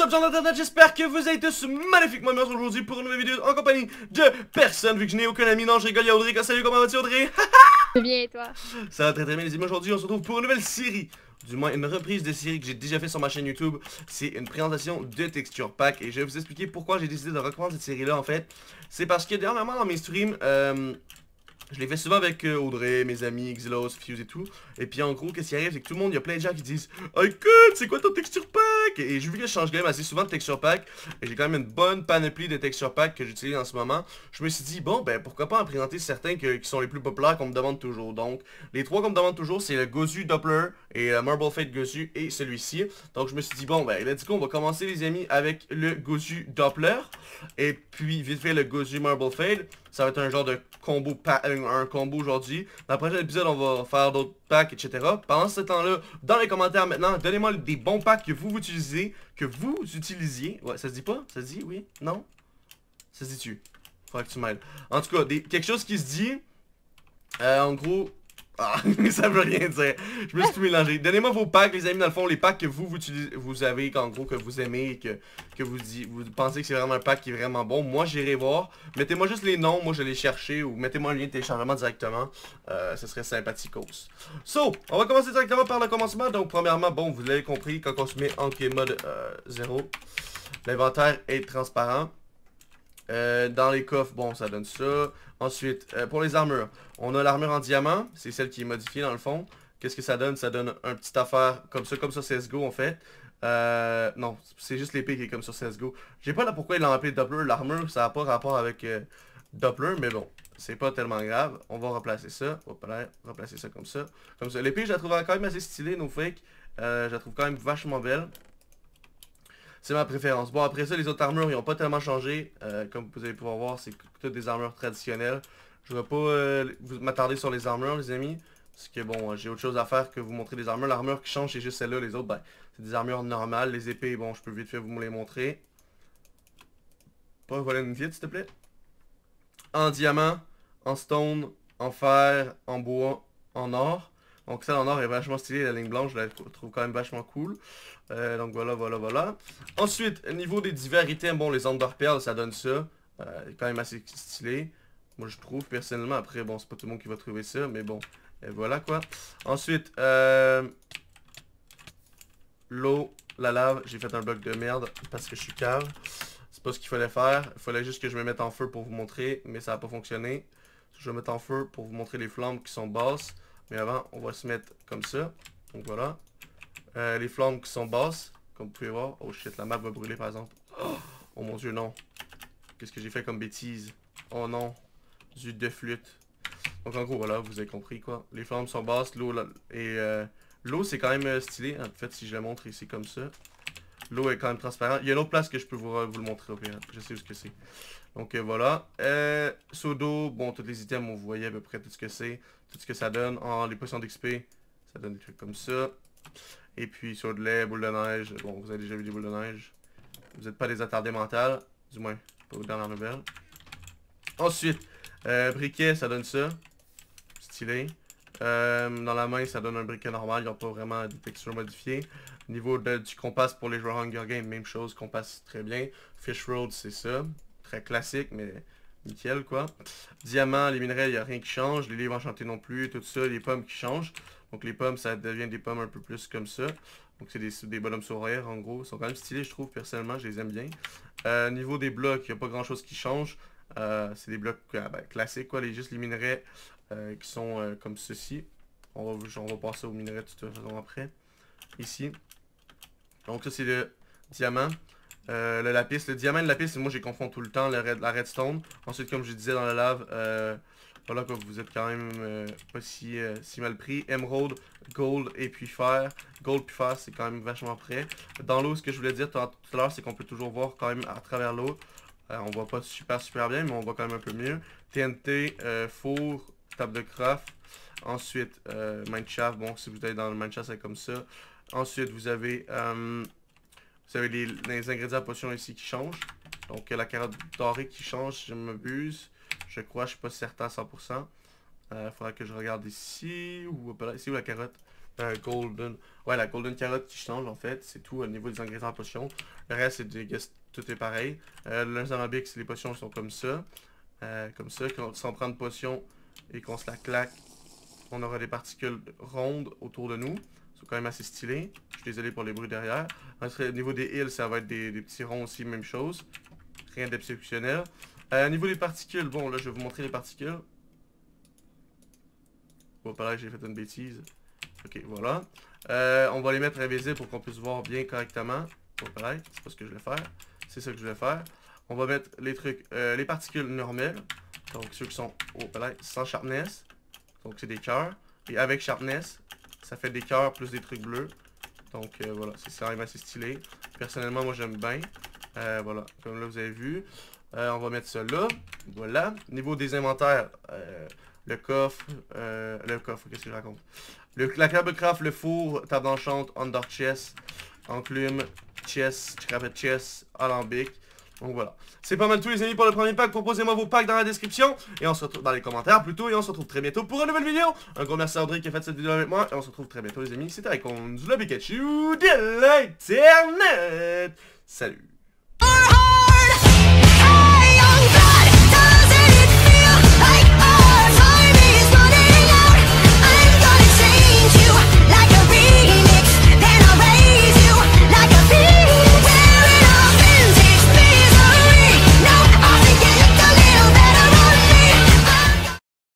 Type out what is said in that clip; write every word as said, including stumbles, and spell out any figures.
up gens d'internet, j'espère que vous êtes tous magnifiquement bien aujourd'hui pour une nouvelle vidéo en compagnie de personne vu que je n'ai aucun ami. Non, je rigole, il y a Audrey. Salut, comment vas-tu Audrey? Bien et toi? Ça va très très bien les amis, aujourd'hui on se retrouve pour une nouvelle série. Du moins une reprise de série que j'ai déjà fait sur ma chaîne YouTube. C'est une présentation de Texture Pack. Et je vais vous expliquer pourquoi j'ai décidé de reprendre cette série là en fait. C'est parce que dernièrement dans mes streams euh, je les fais souvent avec euh, Audrey, mes amis, Xylos, Fuse et tout. Et puis en gros, qu'est-ce qui arrive, c'est que tout le monde, il y a plein de gens qui disent oh, écoute, c'est quoi ton texture pack? Et j'ai vu que je change quand même assez souvent de texture pack. Et j'ai quand même une bonne panoplie de texture pack que j'utilise en ce moment. Je me suis dit, bon, ben pourquoi pas en présenter certains que, qui sont les plus populaires qu'on me demande toujours. Donc, les trois qu'on me demande toujours, c'est le Gozu Doppler et le Marble Fade Gozu et celui-ci. Donc, je me suis dit, bon, ben let's go, on va commencer les amis avec le Gozu Doppler. Et puis, vite fait, le Gozu Marble Fade. Ça va être un genre de combo, un, un combo aujourd'hui. Dans le prochain épisode, on va faire d'autres packs, et cetera. Pendant ce temps-là, dans les commentaires maintenant, donnez-moi des bons packs que vous utilisez, que vous utilisiez. Ouais, ça se dit pas? Ça se dit? Oui? Non? Ça se dit-tu? Faudrait que tu m'aides. En tout cas, des, quelque chose qui se dit. Euh, en gros... Ah, ça veut rien dire. Je me suis tout mélangé. Donnez-moi vos packs, les amis, dans le fond, les packs que vous, vous, utilisez, vous avez, qu'en gros, que vous aimez, et que, que vous, dit, vous pensez que c'est vraiment un pack qui est vraiment bon. Moi, j'irai voir. Mettez-moi juste les noms, moi, je vais les chercher, ou mettez-moi un lien de téléchargement directement. Euh, ce serait sympathicos. So, on va commencer directement par le commencement. Donc, premièrement, bon, vous l'avez compris, quand on se met en game mode euh, zéro, l'inventaire est transparent. Euh, dans les coffres, bon, ça donne ça. Ensuite, euh, pour les armures, on a l'armure en diamant. C'est celle qui est modifiée dans le fond. Qu'est-ce que ça donne? Ça donne un petit affaire comme ça, comme ça C S G O en fait. Euh, non, c'est juste l'épée qui est comme sur C S G O. Je sais pas là pourquoi ils l'ont appelé Doppler. L'armure, ça n'a pas rapport avec euh, Doppler, mais bon, c'est pas tellement grave. On va replacer ça. Hop là, replacer ça comme ça. Comme ça. L'épée, je la trouve quand même assez stylée, no fake. Euh, je la trouve quand même vachement belle. C'est ma préférence. Bon, après ça, les autres armures, ils n'ont pas tellement changé. Euh, comme vous allez pouvoir voir, c'est toutes des armures traditionnelles. Je ne vais pas euh, m'attarder sur les armures, les amis. Parce que bon, euh, j'ai autre chose à faire que vous montrer des armures. L'armure qui change, c'est juste celle-là. Les autres, ben, c'est des armures normales. Les épées, bon, je peux vite fait vous les montrer. Pas voler une vite, s'il te plaît. En diamant, en stone, en fer, en bois, en or. Donc celle en or est vachement stylée, la ligne blanche, je la trouve quand même vachement cool. Euh, donc voilà, voilà, voilà. Ensuite, au niveau des divers items, bon, les Under Pearl, ça donne ça. Euh, quand même assez stylé. Moi, je trouve, personnellement. Après, bon, c'est pas tout le monde qui va trouver ça, mais bon. Et voilà, quoi. Ensuite, euh, l'eau, la lave. J'ai fait un bloc de merde parce que je suis cave. C'est pas ce qu'il fallait faire. Il fallait juste que je me mette en feu pour vous montrer, mais ça n'a pas fonctionné. Je vais mettre en feu pour vous montrer les flammes qui sont basses. Mais avant, on va se mettre comme ça. Donc voilà. Euh, les flammes qui sont basses, comme vous pouvez voir. Oh shit, la map va brûler par exemple. Oh, oh mon dieu, non. Qu'est-ce que j'ai fait comme bêtise? Oh non. Du de flûte. Donc en gros, voilà, vous avez compris quoi. Les flammes sont basses, l'eau et euh, l'eau c'est quand même euh, stylé. En fait, si je la montre ici comme ça. L'eau est quand même transparente. Il y a une autre place que je peux vous, vous le montrer au pire. Je sais où ce que c'est. Donc euh, voilà. Euh, Sodo, bon, tous les items, vous voyez à peu près tout ce que c'est. Tout ce que ça donne. En les potions d'X P, ça donne des trucs comme ça. Et puis sur de lait, boule de neige. Bon, vous avez déjà vu des boules de neige. Vous n'êtes pas des attardés mentales. Du moins, pas aux dernières nouvelles. Ensuite, euh, briquet, ça donne ça. Stylé. Euh, dans la main, ça donne un briquet normal. Ils n'ont pas vraiment des textures modifiées. Au niveau de, du compas pour les joueurs Hunger Games, même chose. Compas très bien. Fish Road, c'est ça. Très classique, mais nickel quoi. Diamant, les minerais, il n'y a rien qui change. Les livres enchantés non plus. Tout ça, les pommes qui changent. Donc les pommes, ça devient des pommes un peu plus comme ça. Donc c'est des, des bonhommes sourires en gros. Ils sont quand même stylés, je trouve, personnellement. Je les aime bien. Euh, niveau des blocs, il n'y a pas grand chose qui change. Euh, c'est des blocs euh, ben, classiques quoi. Les, juste les minerais euh, qui sont euh, comme ceci. On va, on va passer aux minerais de toute façon après. Ici. Donc ça c'est le diamant. Euh, le lapis, le diamant et le lapis, moi j'ai confondu tout le temps le red, la redstone. Ensuite, comme je disais dans la lave, euh, voilà quoi, vous êtes quand même euh, pas si, euh, si mal pris. Emerald, gold et puis fer. Gold puis fer, c'est quand même vachement près. Dans l'eau, ce que je voulais dire tout à l'heure, c'est qu'on peut toujours voir quand même à travers l'eau. Euh, on voit pas super super bien, mais on voit quand même un peu mieux. T N T, euh, four, table de craft. Ensuite, euh, mineshaft, bon, si vous êtes dans le mineshaft, c'est comme ça. Ensuite, vous avez... Euh, Vous avez les, les ingrédients à potion ici qui changent. Donc la carotte dorée qui change, si je m'abuse. Je crois, je suis pas certain à cent pour cent. Il euh, faudra que je regarde ici. Ou là, ici où la carotte. Euh, golden. Ouais, la golden carotte qui change en fait. C'est tout au niveau des ingrédients de potions. Le reste, c'est des tout est pareil. Euh, le alambic, les potions sont comme ça. Euh, comme ça. Quand, si on prend une potion et qu'on se la claque, on aura des particules rondes autour de nous. C'est quand même assez stylé. Je suis désolé pour les bruits derrière. Ensuite, au niveau des heals, ça va être des, des petits ronds aussi, même chose. Rien d'exceptionnel. Euh, au niveau des particules, bon, là, je vais vous montrer les particules. Bon, pareil, j'ai fait une bêtise. Ok, voilà. Euh, on va les mettre invisibles pour qu'on puisse voir bien correctement. Bon, pareil, c'est pas ce que je vais faire. C'est ça que je vais faire. On va mettre les trucs, euh, les particules normales. Donc, ceux qui sont, oh, pareil, sans sharpness. Donc, c'est des cœurs. Et avec sharpness, ça fait des cœurs plus des trucs bleus. Donc, euh, voilà, c'est quand même assez stylé. Personnellement, moi, j'aime bien. Euh, voilà, comme là, vous avez vu. Euh, on va mettre ça là. Voilà. Niveau des inventaires, euh, le coffre, euh, le coffre, qu'est-ce que je raconte? Le, la craft, le four, table d'enchante, under chest, enclume, chest, scrapette chest, alambic. Donc voilà. C'est pas mal tout les amis pour le premier pack. Proposez-moi vos packs dans la description. Et on se retrouve dans les commentaires plutôt. Et on se retrouve très bientôt pour une nouvelle vidéo. Un gros merci à Audrey qui a fait cette vidéo avec moi. Et on se retrouve très bientôt les amis. C'était Icons, le Pikachu de l'Internet. Salut.